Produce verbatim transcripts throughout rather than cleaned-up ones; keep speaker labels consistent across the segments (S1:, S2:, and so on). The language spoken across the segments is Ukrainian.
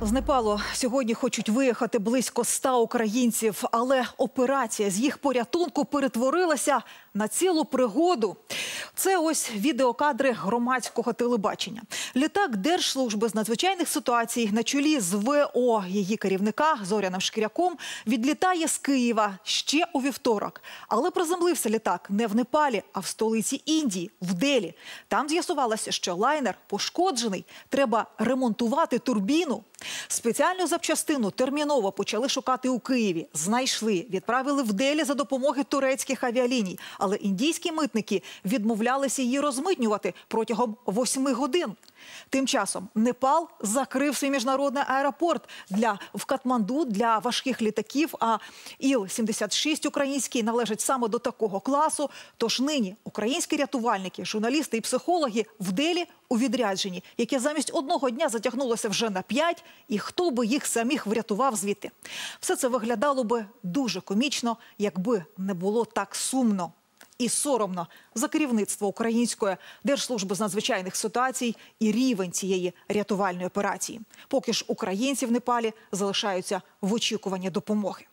S1: З Непалу сьогодні хочуть виїхати близько ста українців, але операція з їх порятунку перетворилася на цілу пригоду. Це ось відеокадри громадського телебачення. Літак Держслужби з надзвичайних ситуацій на чолі з В О її керівника Зоряним Шкіряком відлітає з Києва ще у вівторок. Але приземлився літак не в Непалі, а в столиці Індії, в Делі. Там з'ясувалося, що лайнер пошкоджений, треба ремонтувати турбіну. Спеціальну запчастину терміново почали шукати у Києві. Знайшли, відправили в Делі за допомоги турецьких авіаліній. Але індійські митники відмовлялися її розмитнювати протягом восьми годин. Тим часом Непал закрив свій міжнародний аеропорт для, в Катманду для важких літаків, а Іл сімдесят шість український належить саме до такого класу. Тож нині українські рятувальники, журналісти і психологи в Делі у відрядженні, яке замість одного дня затягнулося вже на п'ять, і хто би їх самих врятував звідти. Все це виглядало би дуже комічно, якби не було так сумно і соромно за керівництво Української Держслужби з надзвичайних ситуацій і рівень цієї рятувальної операції. Поки ж українці в Непалі залишаються в очікуванні допомоги.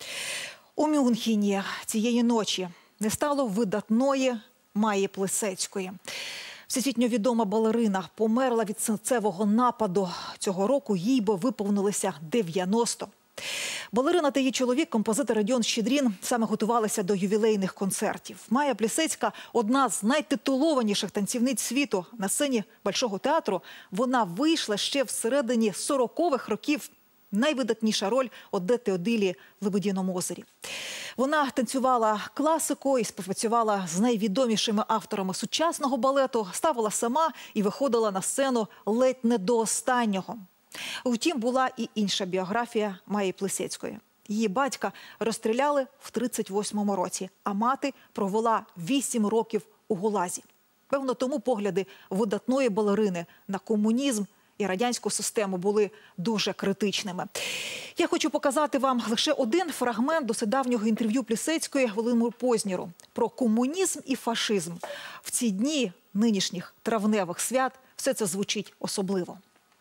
S1: У Мюнхені цієї ночі не стало видатної Майї Плисецької. Всесвітньо відома балерина померла від серцевого нападу. Цього року їй би виповнилося дев'яносто. Балерина та її чоловік, композитор Родіон Щедрін, саме готувалися до ювілейних концертів. Майя Плисецька – одна з найтитулованіших танцівниць світу. На сцені Большого театру вона вийшла ще всередині сорокових років. Найвидатніша роль Одети Одилії в «Лебединому озері». Вона танцювала класику і співпрацювала з найвідомішими авторами сучасного балету, ставила сама і виходила на сцену ледь не до останнього. Втім, була і інша біографія Майї Плисецької. Її батька розстріляли в тридцять восьмому році, а мати провела вісім років у ГУЛАЗі. Певно, тому погляди видатної балерини на комунізм і радянську систему були дуже критичними. Я хочу показати вам лише один фрагмент досить давнього інтерв'ю Плисецької Володимиру Познєру про комунізм і фашизм. В ці дні нинішніх травневих свят все це звучить особливо.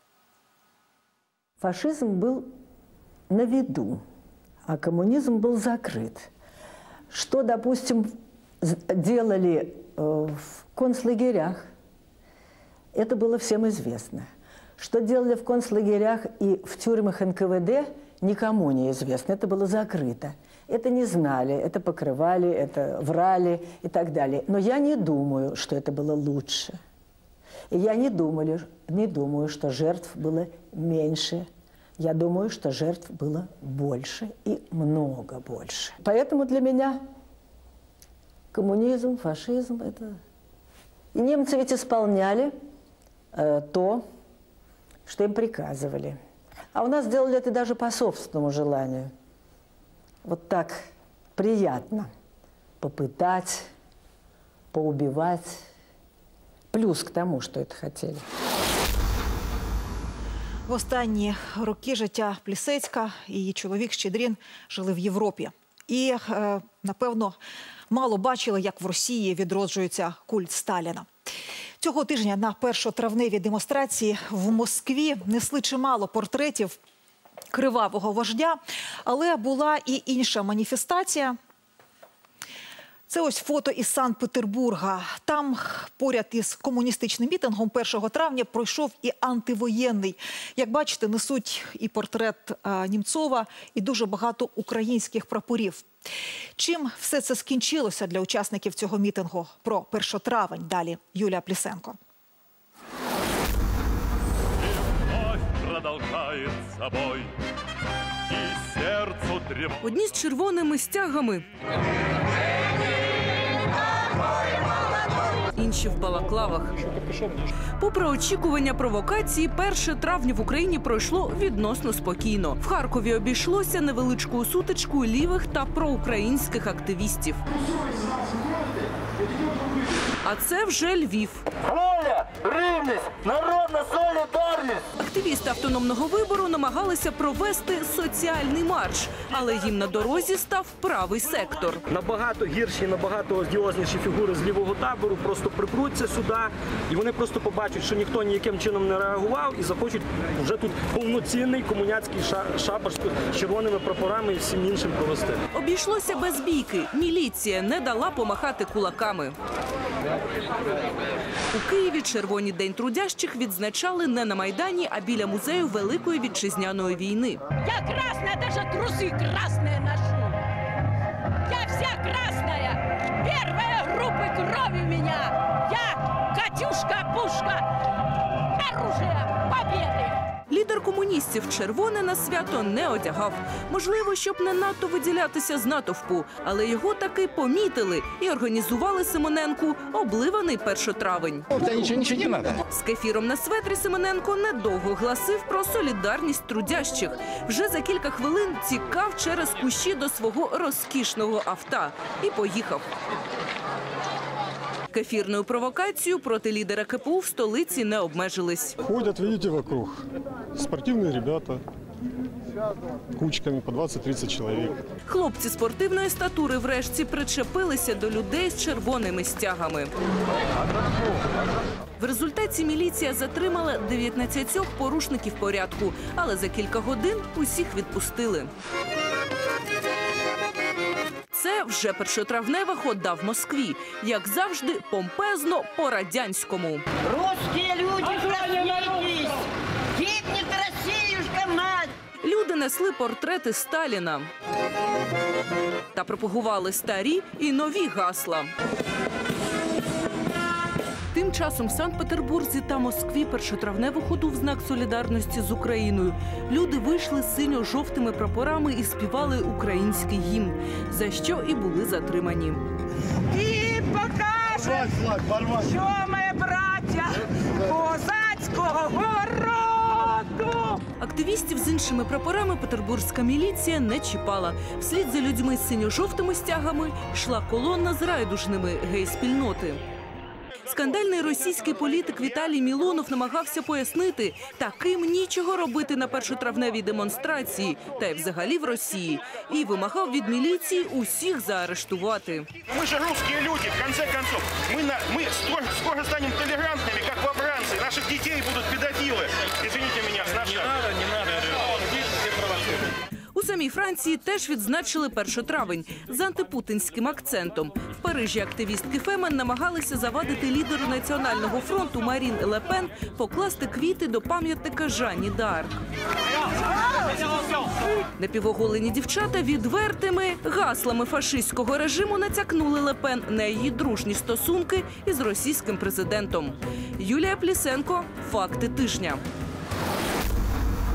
S2: Фашизм был на виду, а коммунизм был закрыт. Что, допустим, делали в концлагерях, это было всем известно. Что делали в концлагерях и в тюрьмах эн ка вэ дэ, никому не известно. Это было закрыто. Это не знали, это покрывали, это врали и так далее. Но я не думаю, что это было лучше. И я не, думали, не думаю, что жертв было меньше. Я думаю, что жертв было больше и много больше. Поэтому для меня коммунизм, фашизм – это… И немцы ведь исполняли э, то, что им приказывали. А у нас делали это даже по собственному желанию. Вот так приятно попытать, поубивать. Плюс к тому, що це хотіли.
S1: В останні роки життя Плисецька і її чоловік Щедрін жили в Європі. І, е, напевно, мало бачили, як в Росії відроджується культ Сталіна. Цього тижня на першотравневій демонстрації в Москві несли чимало портретів кривавого вождя, але була і інша маніфестація. Це ось фото із Санкт-Петербурга. Там поряд із комуністичним мітингом першого травня пройшов і антивоєнний. Як бачите, несуть і портрет а, Німцова, і дуже багато українських прапорів. Чим все це скінчилося для учасників цього мітингу? Про першотравень далі Юлія Плісенко.
S3: Одні з червоними стягами, інші в балаклавах. Попри очікування провокації, перше травня в Україні пройшло відносно спокійно. В Харкові обійшлося невеличкою сутичкою лівих та проукраїнських активістів. А це вже Львів.
S4: Воля, Рим, солідарність! Народна солідарність!
S3: Активісти автономного вибору намагалися провести соціальний марш, але їм на дорозі став правий сектор.
S5: Набагато гірші, набагато одіозніші фігури з лівого табору просто припруться сюди, і вони просто побачать, що ніхто ніяким чином не реагував, і захочуть вже тут повноцінний комуняцький шабаш з червоними прапорами і всім іншим провести.
S3: Обійшлося без бійки. Міліція не дала помахати кулаками. У Києві Червоний день трудящих відзначали не на Майдані, а біля музею Великої Вітчизняної війни.
S6: Я красная, даже трусы красные ношу. Я вся красная. Первая группа крови у меня. Я Катюшка-пушка. Оружие победы.
S3: Лідер комуністів червоне на свято не одягав. Можливо, щоб не надто виділятися з натовпу. Але його таки помітили і організували Симоненку обливаний першотравень.
S7: Та нічого, нічого не треба.
S3: З кефіром на светрі Симоненко недовго гласив про солідарність трудящих. Вже за кілька хвилин тікав через кущі до свого розкішного авто і поїхав. Кефірною провокацією проти лідера ка пе у в столиці не обмежились.
S8: Ходять, видите, вокруг спортивні ребята, кучками по двадцять-тридцять чоловік.
S3: Хлопці спортивної статури врешті причепилися до людей з червоними стягами. В результаті міліція затримала дев'ятнадцять порушників порядку, але за кілька годин усіх відпустили. Це вже першотравнева хода в Москві. Як завжди, помпезно по-радянському.
S6: Русские люди, проснитесь! Гибнет Россиюшка, мать!
S3: Люди несли портрети Сталіна та пропагували старі і нові гасла. Тим часом в Санкт-Петербурзі та Москві першотравневу ходу в знак солідарності з Україною. Люди вийшли з синьо-жовтими прапорами і співали український гімн, за що і були затримані.
S6: І покаже, що ми браття козацького роду!
S3: Активістів з іншими прапорами петербурзька міліція не чіпала. Вслід за людьми з синьо-жовтими стягами йшла колона з райдужними гей-спільноти. Скандальний російський політик Віталій Мілонов намагався пояснити, таким нічого робити на першотравневій демонстрації, та й взагалі в Росії, і вимагав від міліції усіх заарештувати.
S9: Ми ж русські люди, в кінці кінців. Ми, на, ми скоро, скоро станемо толерантними, як вобранці. Наших дітей будуть педофіли. Извините мене, з нашого. Не надо, не надо.
S3: У самій Франції теж відзначили першотравень з антипутінським акцентом. В Парижі активістки Фемен намагалися завадити лідеру Національного фронту Марін Ле Пен покласти квіти до пам'ятника Жанні д'Арк. Напівоголені дівчата відвертими гаслами фашистського режиму натякнули Ле Пен на її дружні стосунки із російським президентом. Юлія Плісенко. Факти тижня.